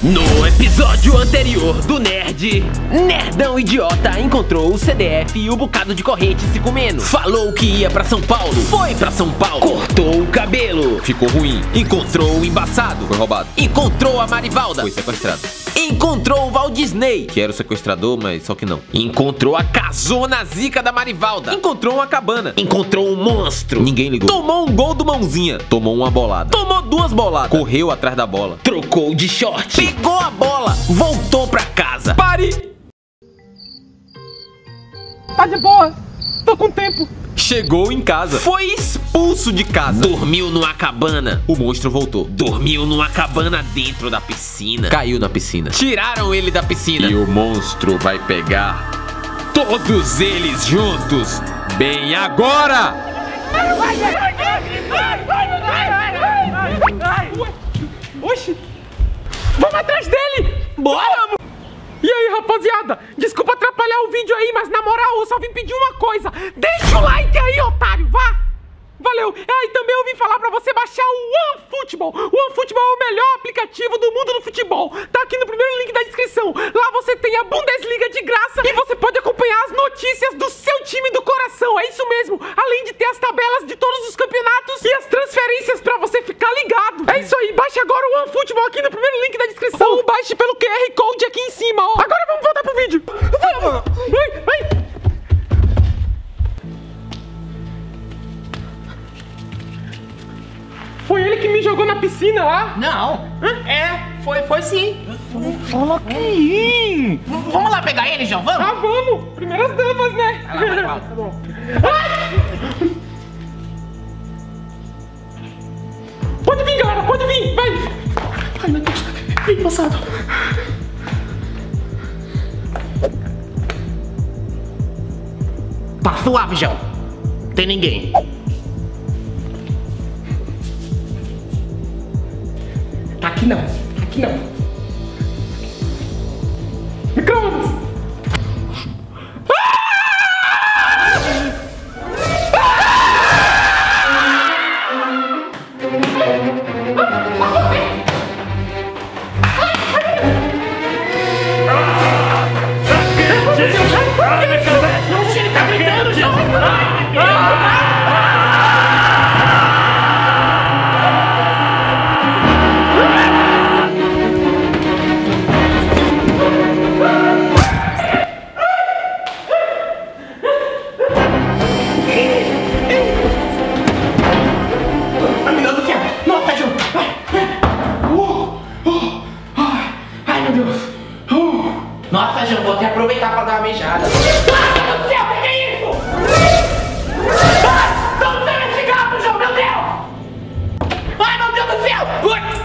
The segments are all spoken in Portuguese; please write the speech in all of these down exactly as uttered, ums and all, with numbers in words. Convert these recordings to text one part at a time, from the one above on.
No episódio anterior do Nerd, Nerdão idiota encontrou o C D F e o bocado de corrente se comendo. Falou que ia pra São Paulo, foi pra São Paulo. Cortou o cabelo, ficou ruim. Encontrou o embaçado, foi roubado. Encontrou a Marivalda, foi sequestrado. Encontrou o Walt Disney, que era o sequestrador, mas só que não. Encontrou a casona zica da Marivalda. Encontrou uma cabana. Encontrou um monstro, ninguém ligou. Tomou um gol do Mãozinha, tomou uma bolada. Tomou duas boladas, correu atrás da bola. Trocou de short, pegou a bola, voltou pra casa. Pare! Tá de boa, tô com tempo. Chegou em casa, foi expulso de casa. Dormiu numa cabana, o monstro voltou. Dormiu numa cabana dentro da piscina. Caiu na piscina, tiraram ele da piscina. E o monstro vai pegar todos eles juntos. Bem agora! Oxi! Vamos atrás dele! Bora! E aí, rapaziada? Desculpa atrapalhar o vídeo aí, mas na moral, eu só vim pedir uma coisa. Deixa o like aí, otário, vá! Valeu! Ah, e também eu vim falar pra você baixar o OneFootball. O OneFootball é o melhor aplicativo do mundo do futebol. Tá aqui no primeiro link da descrição. Lá você tem a Bundesliga de graça e você pode acompanhar as notícias do seu time do coração. É isso mesmo. Além de ter as tabelas de todos os campeonatos e as transferências pra você ficar ligado. É isso aí. Baixe agora o OneFootball aqui no primeiro link da descrição. Ou baixe pelo Q R Code aqui em cima, ó. Agora vamos voltar pro vídeo. Vamos! Vai, vai! Foi ele que me jogou na piscina lá? Não. Hã? É, foi, foi sim. Fala que... V vamos lá pegar ele, João, vamos? Ah, vamos! Primeiras damas, né? Vai lá, vai lá. Tá bom. Ai! Pode vir, galera, pode vir, vai! Ai, meu Deus, bem passado. Tá suave, João. Tem ninguém. Aqui não, aqui não. Micro-ondas! Ele tá gritando, João. Nossa, João, vou até aproveitar pra dar uma beijada. Ai, meu Deus do céu, o que é isso? Ai, não sai esse gato, João, meu Deus! Ai, meu Deus do céu!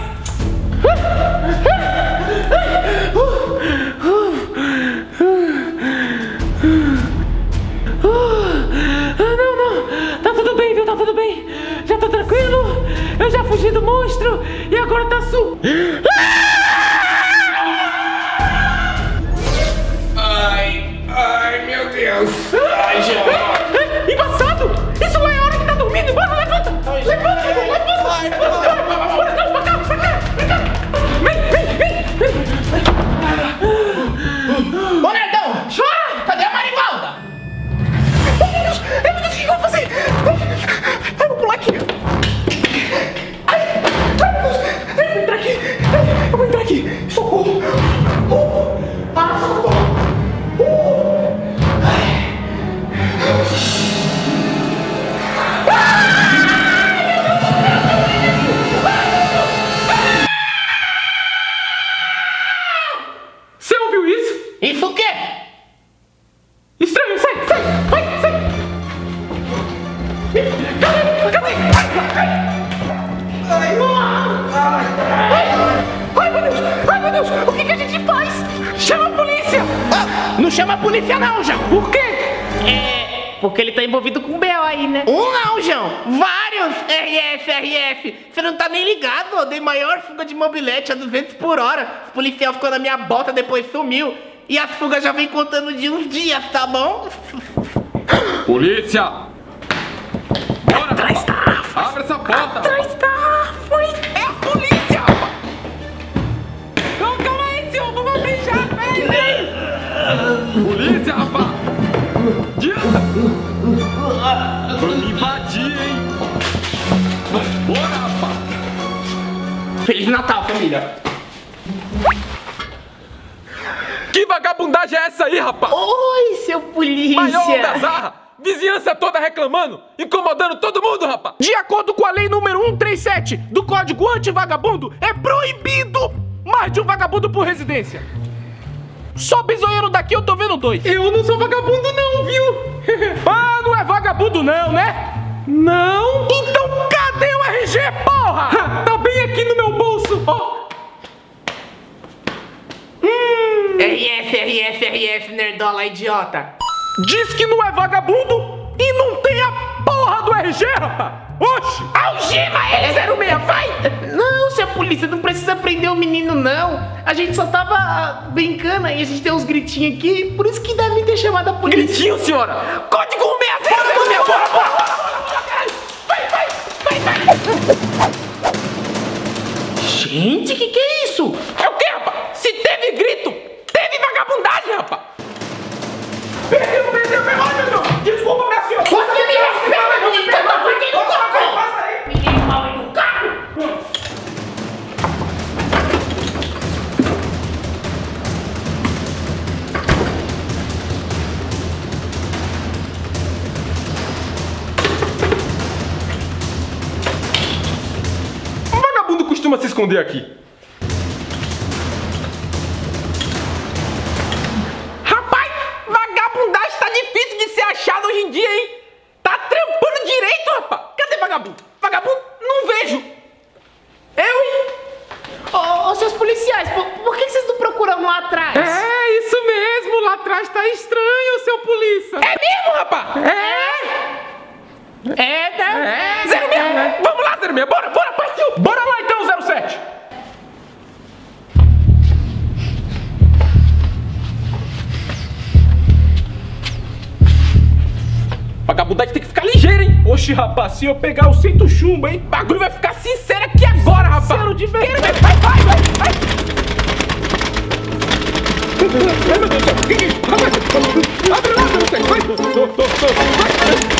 Ah, não, não, tá tudo bem, viu, tá tudo bem. Já tô tranquilo, eu já fugi do monstro e agora tá su... Ai, meu Deus! Ai, João! Embaçado! Isso lá é a hora que tá dormindo! Bora, levanta! Levanta, João, levanta! Ai, Bora, não, pra cá, pra cá, pra cá! Vem, vem, vem! Ô, Nerdão! Cadê a Marivalda? Ai, meu Deus! Ai, meu Deus, o que eu vou fazer? Ai, eu vou pular aqui! Ai, ai, meu Deus! Ai, eu vou entrar aqui! Ai, eu vou entrar aqui! Socorro! Oh, ah, socorro! Você ouviu isso? Isso o quê? Estranho, sai, sai, vai, sai! Cadê? Cadê? Ai, ai, ai, meu Deus, ai, meu Deus, o que, que a gente faz? Chama a polícia! Ah, não chama a polícia não, João! Por quê? É, porque ele tá envolvido com um B O aí, né? Um não, João! Vários! R F, R F! Você não tá nem ligado, eu dei maior fuga de mobilete a duzentos por hora. O policial ficou na minha bota, depois sumiu. E as fugas já vem contando de uns dias, tá bom? Polícia! Bora! Atrás da árvore! Abre essa porta! Atrás da árvore! É a polícia! Calma, calma! Polícia, rapaz! Adianta! Vamos invadir, hein? Bora, rapaz! Feliz Natal, família! Que vagabundagem é essa aí, rapaz? Oi, seu polícia! Maior da zarra! Vizinhança toda reclamando, incomodando todo mundo, rapaz! De acordo com a lei número cento e trinta e sete do Código Anti-Vagabundo, é proibido mais de um vagabundo por residência. Só bisoeiro daqui eu tô vendo dois. Eu não sou vagabundo não, viu? Ah, não é vagabundo não, né? Não? Então cadê o R G, porra? Tá bem aqui no meu bolso, ó. Hum. R F, R F, R F, nerdola, idiota! Diz que não é vagabundo e não tem a porra do R G, rapaz! Oxi! Algema ele, zero seis, vai! Não, seu polícia, não precisa prender o menino, não. A gente só tava brincando e a gente tem uns gritinhos aqui, por isso que deve ter chamado a polícia. Gritinho, senhora? Código cento e sessenta, zero seis, bora, bora, bora! Vai, vai, vai, vai! Gente, que que é isso? É o quê, rapaz? Se teve grito, teve vagabundagem, rapaz! Perdeu, perdeu, perdeu! Ai, meu Deus! Desculpa, minha senhora! Você me respeita, menino! Tá aqui no carro! Menino mal educado! Um vagabundo costuma se esconder aqui. Rapaz, vagabundagem tá difícil de ser achado hoje em dia, hein? Tá trampando direito, rapaz! Cadê vagabundo? Vagabundo? Não vejo! Eu, hein? Ô, ô, seus policiais, por, por que vocês não procuram lá atrás? É, isso mesmo, lá atrás tá estranho, seu polícia. É mesmo, rapaz? É? É, né? É. Zero mesmo? É. Vamos lá, zero mesmo! Bora, bora, partiu! Bora lá então, zero sete! Vagabundagem tem que ficar ligeira, hein? Oxi, rapaz, se eu pegar o cinto chumbo, hein? O bagulho vai ficar sincero aqui agora, rapaz! Sincero de verdade! Vai, vai, vai, vai! Ai, meu Deus do céu! Que que é isso? Rapaz, abre lá, zero sete! Vai! Tô, tô, tô, vai!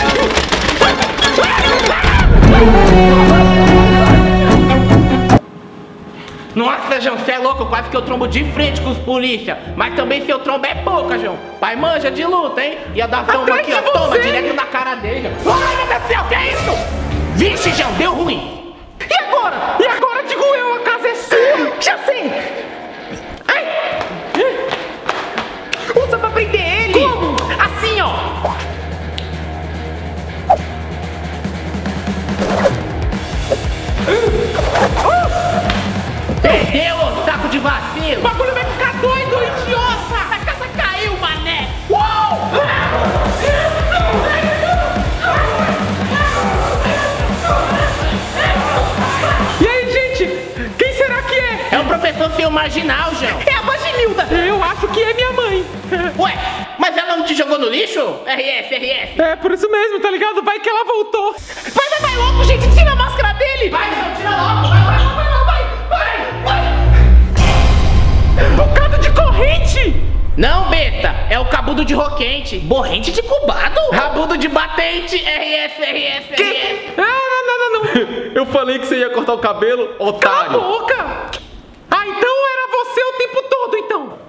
Nossa, João, você é louco, quase que eu trombo de frente com os polícia. Mas também se eu trombo é pouca, João. Pai manja de luta, hein? Ia dar toma Atrás aqui, de ó, toma, você. direto na cara dele. Ai, meu Deus do céu, que é isso? Vixe, João, deu ruim. E agora? E agora, digo eu, a casa é sua! Já sei! Ai! Usa pra prender ele! Como? Assim, ó. Perdeu, ô saco de O vacilo. bagulho vai ficar doido, idiota! A casa caiu, mané! Uou! E aí, gente? Quem será que é? É o professor seu marginal, João. É a Bagililda! Eu acho que é minha mãe. Ué, mas ela não te jogou no lixo? R F, R F. É, por isso mesmo, tá ligado? Vai que ela voltou. Vai, vai, vai logo, gente! Tira a máscara dele! Vai, João, tira logo. Vai, vai, vai, vai, vai, vai. Bocado de corrente! Não, besta, é o cabudo de roquente. Borrente de cubado? Rabudo de batente. R F, R F, R F. Ah, não, não, não, não. Eu falei que você ia cortar o cabelo, Cala a otário. boca! Ah, então era você o tempo todo, então!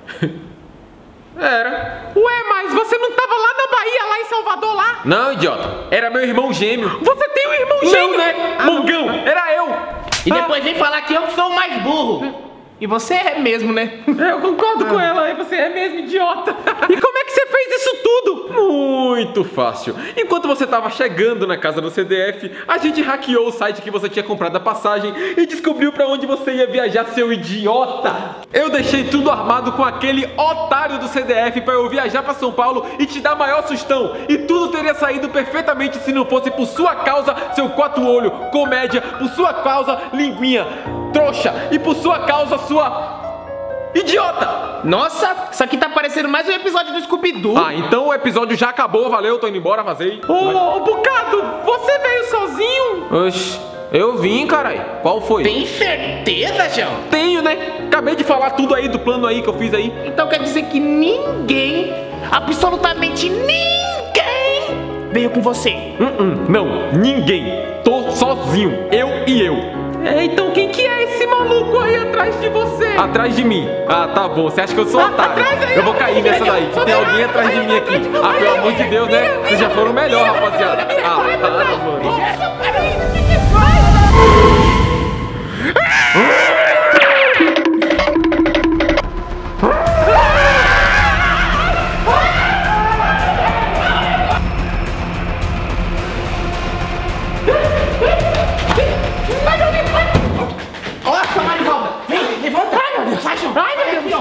Era. Ué, mas você não tava lá na Bahia, lá em Salvador, lá? Não, idiota. Era meu irmão gêmeo. Você tem um irmão Não, gêmeo? né? Ah, não. Mongão, era eu. E depois vem falar que eu sou o mais burro. E você é mesmo, né? Eu concordo com ela, você é mesmo idiota. E como é que você fez isso tudo? Muito fácil. Enquanto você tava chegando na casa do C D F, a gente hackeou o site que você tinha comprado a passagem e descobriu pra onde você ia viajar, seu idiota. Eu deixei tudo armado com aquele otário do C D F pra eu viajar pra São Paulo e te dar maior sustão. E tudo teria saído perfeitamente se não fosse por sua causa, seu quatro-olho, comédia, por sua causa, linguinha, trouxa, e por sua causa, sua... idiota! Nossa, isso aqui tá parecendo mais um episódio do Scooby-Doo. Ah, então o episódio já acabou, valeu, tô indo embora, vazei. Ô, ô, Bocado, você veio sozinho? Oxi, eu vim, carai. Qual foi? Tem certeza, João? Tenho, né? Acabei de falar tudo aí do plano aí que eu fiz aí. Então quer dizer que ninguém, absolutamente ninguém, veio com você? Uh -uh, não, ninguém. Tô sozinho, eu e eu. É, então quem que é esse maluco aí atrás de você? Atrás de mim. Ah, tá bom. Você acha que eu sou otário? Aí, eu vou cair nessa daí. Tem alguém atrás de mim aqui. Ah, pelo amor de Deus, né? Vocês já foram melhor, rapaziada. Ah, tá, mano. Nossa, Marivalda! Vem, levanta! Ai, meu Deus! Sai, João! Ai, meu Deus!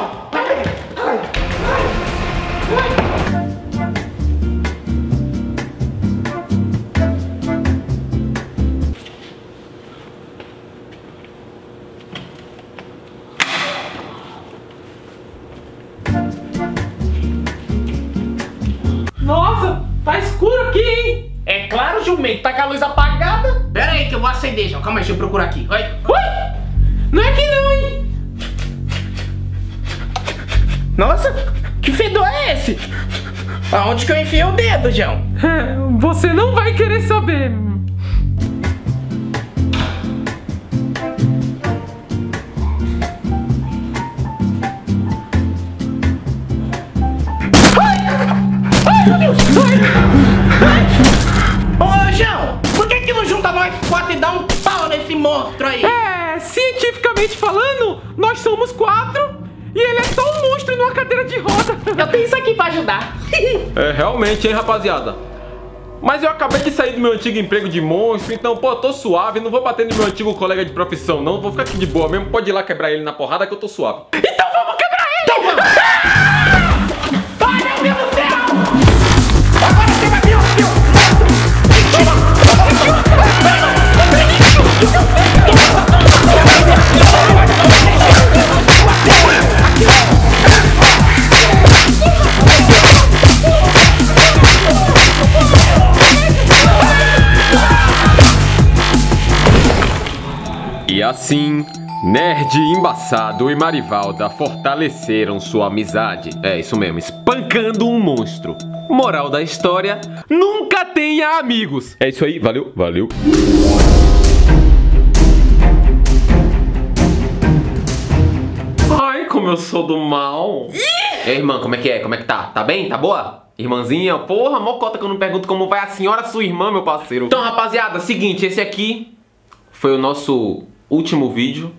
Nossa, tá escuro aqui, hein? É claro, jumento, tá com a luz apagada. Pera aí que eu vou acender, João. Calma aí, deixa eu procurar aqui. Oi. Ui! Não é aqui não, hein? Nossa, que fedor é esse? Aonde que eu enfiei o dedo, João? É, você não vai querer saber. Ô, João, por que que não junta nós quatro e dá um pau nesse monstro aí? É, cientificamente falando, nós somos quatro e ele é só um monstro numa cadeira de roda. Eu tenho isso aqui pra ajudar. É, realmente, hein, rapaziada. Mas eu acabei de sair do meu antigo emprego de monstro, então, pô, eu tô suave. Não vou bater no meu antigo colega de profissão, não. Vou ficar aqui de boa mesmo. Pode ir lá quebrar ele na porrada que eu tô suave. Então vamos quebrar ele! Então vamos! Ai, meu Deus do céu! Agora você vai ver o filme! E assim, Nerd Embaçado e Marivalda fortaleceram sua amizade. É isso mesmo, espancando um monstro. Moral da história, nunca tenha amigos. É isso aí, valeu, valeu. Ai, como eu sou do mal. Ei, irmã, como é que é? Como é que tá? Tá bem? Tá boa? Irmãzinha? Porra, mocota que eu não pergunto como vai a senhora, sua irmã, meu parceiro. Então, rapaziada, seguinte, esse aqui foi o nosso último vídeo.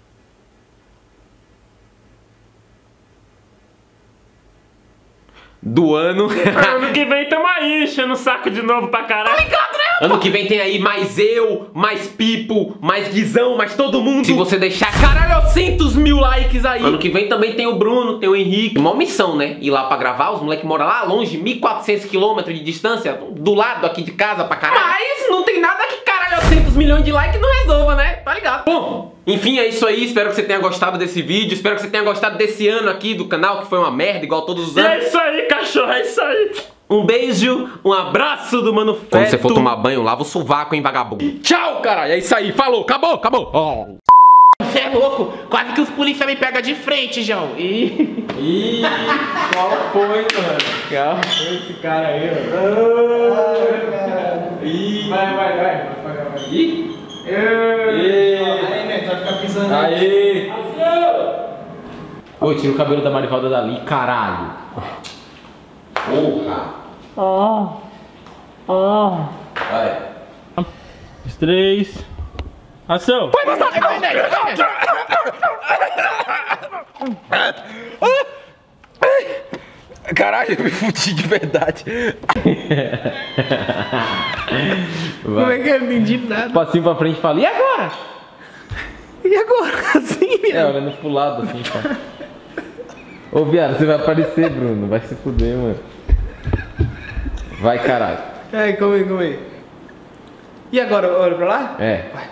Do ano. Ano que vem tamo aí, enchendo o saco de novo pra caralho. Tá ligado, né? Ano que vem tem aí mais eu, mais Pipo, mais Guizão, mais todo mundo. Se você deixar, caralho, centos mil likes aí. Ano que vem também tem o Bruno, tem o Henrique. Uma missão, né? Ir lá pra gravar. Os moleques moram lá longe, mil e quatrocentos quilômetros de distância, do lado aqui de casa pra caralho. Mas não tem nada que caralho, centos milhões de likes não resolva, né? Tá ligado? Bom, enfim, é isso aí. Espero que você tenha gostado desse vídeo. Espero que você tenha gostado desse ano aqui do canal, que foi uma merda, igual todos os anos. É isso aí, cachorro, é isso aí. Um beijo, um abraço do Mano Feto. Quando você for tomar banho, lava o sovaco, hein, vagabundo. Tchau, caralho. É isso aí. Falou, acabou, acabou. Oh. Você é louco? Quase que os policiais me pegam de frente, João. Ih. Ih, qual foi, mano? Qual foi esse cara aí, mano? Oh, Ih. Vai, vai, vai. vai, vai. Ih. Aí, né? Vai ficar pisando aí. Aê. Ô, tira o cabelo da Marivalda dali, caralho. Porra. Ó. Ó. Vai. Os três. Ação. Foi, mas caralho, eu me fudi de verdade. Como é que eu não entendi nada? Passinho pra frente e fala, e agora? E agora? Assim, meu? É, olhando pro lado assim, cara. Ô, viado, você vai aparecer, Bruno. Vai se fuder, mano. Vai, caralho. Ai, calma aí, calma aí. E agora, olha pra lá? É. Vai.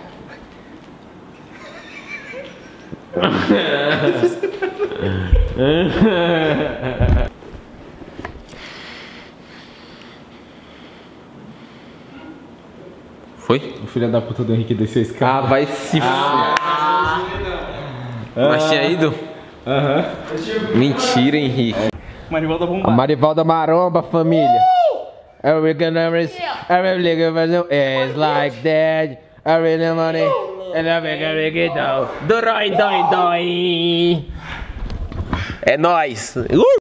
Foi? O filho da puta do Henrique desceu esse cara. Ah, vai se ah. Mas tinha ido? Aham. Mentira, Henrique. Marivalda A bombada. Marivalda Maromba, família. I really never I really never it's like that. I really money and I make a make it down. Dói, dói, dói. É nóis. Uh!